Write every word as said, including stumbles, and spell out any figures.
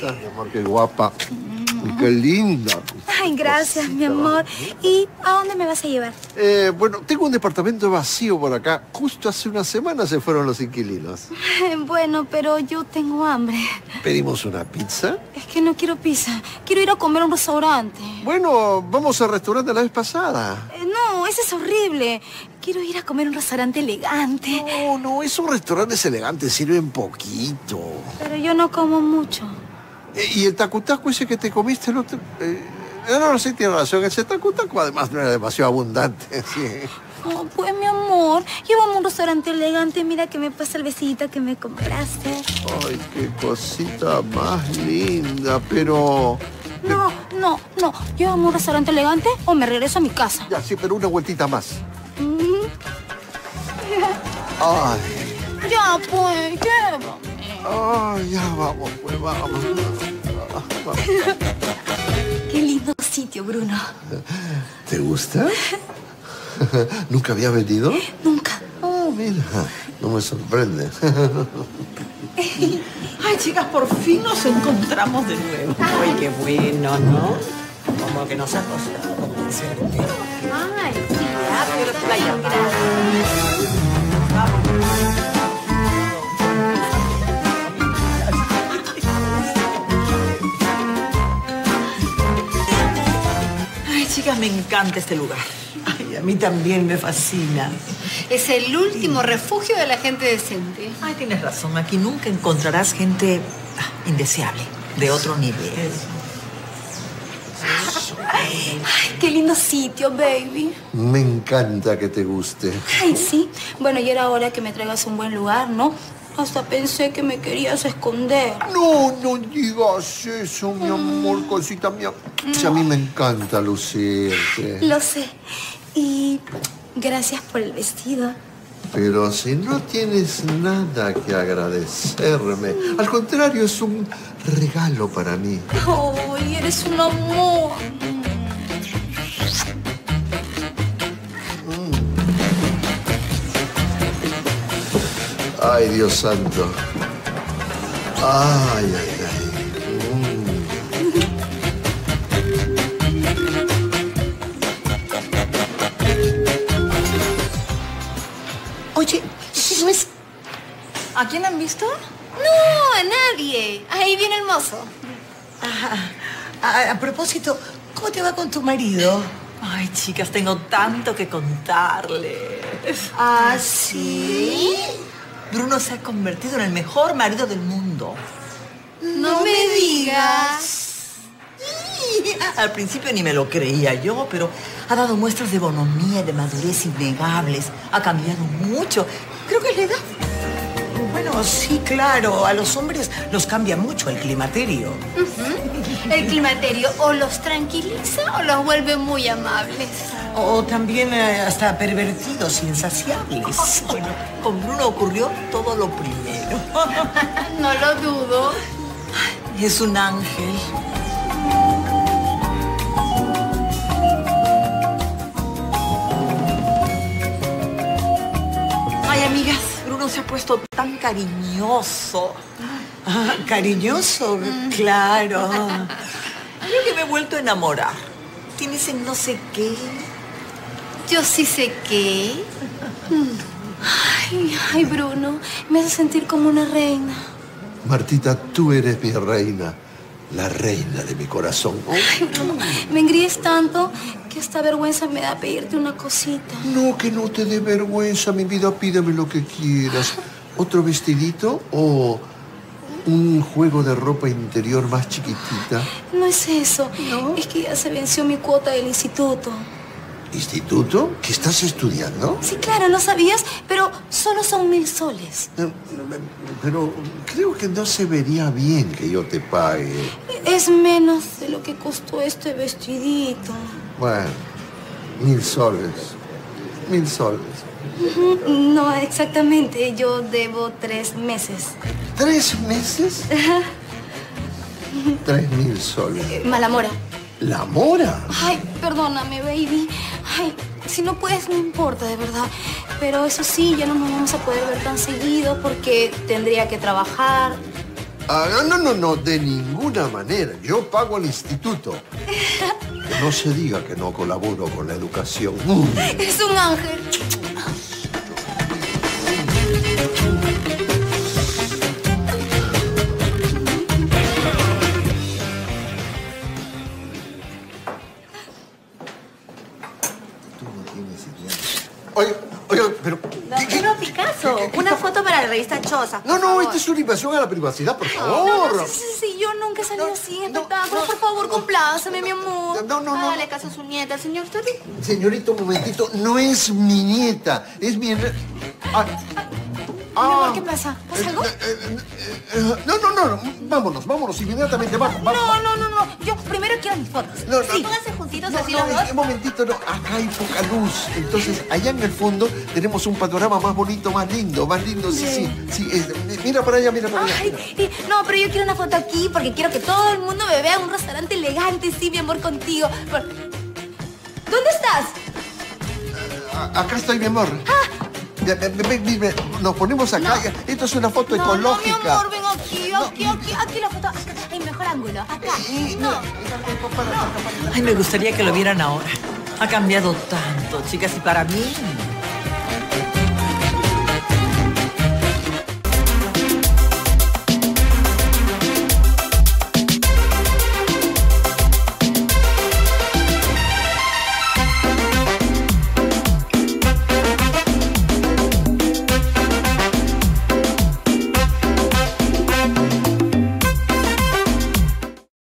estás, mi amor? Qué guapa. Qué linda. Ay, gracias, mi amor. ¿Y a dónde me vas a llevar? Eh, bueno, tengo un departamento vacío por acá. Justo hace una semana se fueron los inquilinos. Bueno, pero yo tengo hambre. ¿Pedimos una pizza? Es que no quiero pizza. Quiero ir a comer a un restaurante. Bueno, vamos al restaurante la vez pasada. Eh, no, ese es horrible. Quiero ir a comer a un restaurante elegante. No, no, esos restaurantes elegantes sirven poquito. Pero yo no como mucho. Eh, ¿Y el tacutaco ese que te comiste el otro? Eh, no, no, sí, tiene razón. Ese tacutaco además no era demasiado abundante. Sí. Oh, pues, mi amor, llévame a un restaurante elegante. Mira que me pasa el vestidito que me compraste. Ay, qué cosita más linda, pero... No, no, no. Llévame a un restaurante elegante o me regreso a mi casa. Ya, sí, pero una vueltita más. Mm. Ay. Ya, pues, llévame. Ay, ya vamos, pues vamos. vamos. Qué lindo sitio, Bruno. ¿Te gusta? ¿Nunca había venido? Nunca. Oh, mira, no me sorprende. Ay, chicas, por fin nos encontramos de nuevo. Ay, qué bueno, ¿no? Como que nos ha costado convencerte. Ay, sí, ya, pero La llamada. Vamos. Ay, chicas, me encanta este lugar. Ay, a mí también me fascina. Es el último refugio de la gente decente. Ay, tienes razón. Aquí nunca encontrarás gente ah, indeseable, de otro nivel. Ay, qué lindo sitio, baby. Me encanta que te guste. Ay, sí. Bueno, y era hora que me traigas a un buen lugar, ¿no? Hasta pensé que me querías esconder. No, no digas eso, mi amor, cosita mía. Si a mí me encanta lucirte. Lo sé. Y gracias por el vestido. Pero si no tienes nada que agradecerme, al contrario, es un regalo para mí. Ay, eres un amor. Ay, Dios santo. Ay, ay, ay. Mm. Oye, ¿no es... ¿A quién han visto? No, a nadie. Ahí viene el mozo. Ah, a, a propósito, ¿cómo te va con tu marido? Ay, chicas, tengo tanto que contarles. ¿Ah, sí? Bruno se ha convertido en el mejor marido del mundo. No, no me digas. Sí. Al principio ni me lo creía yo, pero ha dado muestras de bonomía, de madurez innegables. Ha cambiado mucho. Creo que es la edad. Bueno, sí, claro. A los hombres los cambia mucho el climaterio. Uh-huh. El climaterio o los tranquiliza o los vuelve muy amables. O también eh, hasta pervertidos, insaciables. Bueno, con Bruno ocurrió todo lo primero. No lo dudo. Es un ángel. Ay, amigas, Bruno se ha puesto tan cariñoso. Ah, ¿cariñoso? Mm. Claro. Creo que me he vuelto a enamorar. Tienes en no sé qué. Yo sí sé qué. Ay, ay, Bruno, me hace sentir como una reina. Martita, tú eres mi reina. La reina de mi corazón. Ay, Bruno, me engríes tanto que hasta vergüenza me da pedirte una cosita. No, que no te dé vergüenza, mi vida. Pídeme lo que quieras. ¿Otro vestidito o un juego de ropa interior más chiquitita? No es eso. ¿No? Es que ya se venció mi cuota del instituto. ¿Instituto? ¿Qué estás estudiando? Sí, claro, no sabías, pero solo son mil soles. Pero creo que no se vería bien que yo te pague. Es menos de lo que costó este vestidito. Bueno, mil soles. Mil soles. Uh-huh. No, exactamente. Yo debo tres meses. ¿Tres meses? Tres mil soles. Eh, Malamora. ¿La mora? Ay, perdóname, baby. Ay, si no puedes, no importa, de verdad. Pero eso sí, ya no nos vamos a poder ver tan seguido porque tendría que trabajar. Ah, no, no, no, de ninguna manera. Yo pago al instituto. Que no se diga que no colaboro con la educación. Mm. Es un ángel. Oye, oye, pero... No, ¿qué, qué, pero Picasso, qué, qué, una qué, foto para la revista Choza. No, no, favor. esta es una invasión a la privacidad, por No, favor. no, sí, sí, sí, yo nunca he salido No, así en no, espectáculo. no, Por favor, no, compláceme, mi amor. No, no, no. Hágale caso a su nieta, señor Teddy. Señorita, un momentito, no es mi nieta, es mi... Ah, Mi amor, ah, ¿qué pasa? ¿Pasa algo? eh, eh, eh, eh, no, no, no, vámonos, vámonos, inmediatamente, vamos, vamos. No, no, no, no. Yo primero quiero mis fotos. No, no, Sí, pónganse juntitos no, así no, los dos. un momentito, no, acá hay poca luz. Entonces, allá en el fondo tenemos un panorama más bonito, más lindo, más lindo, sí, sí, sí. es- mira para allá, mira para allá. Ay, eh, no, pero yo quiero una foto aquí porque quiero que todo el mundo me vea en un restaurante elegante, sí, mi amor, contigo. Por- ¿Dónde estás? A- Acá estoy, mi amor. Ya, ven, ven, ven, ven, nos ponemos acá. No. ya, Esto es una foto No, no, mi ecológica. amor, ven aquí, aquí, aquí, aquí la foto. Acá, el mejor ángulo, acá. Y- No. Ay, me gustaría que lo vieran ahora. Ha cambiado tanto, chicas, y para mí